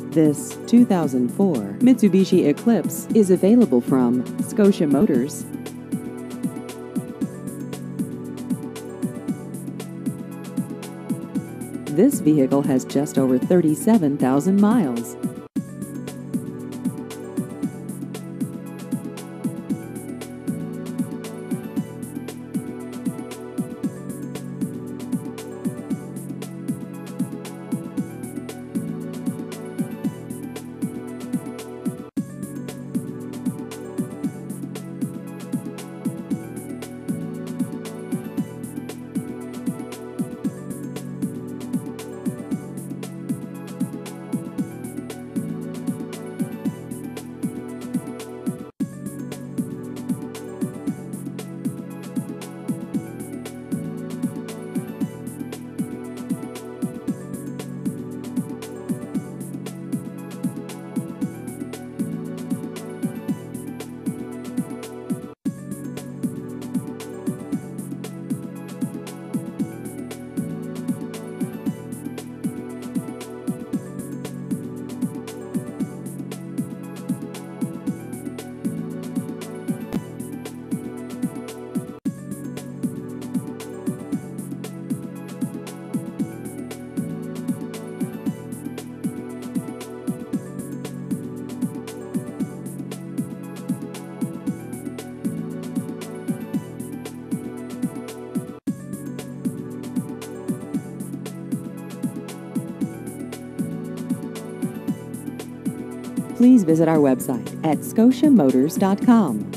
This 2004 Mitsubishi Eclipse is available from Scotia Motors. This vehicle has just over 37,000 miles. Please visit our website at scotiamotors.com.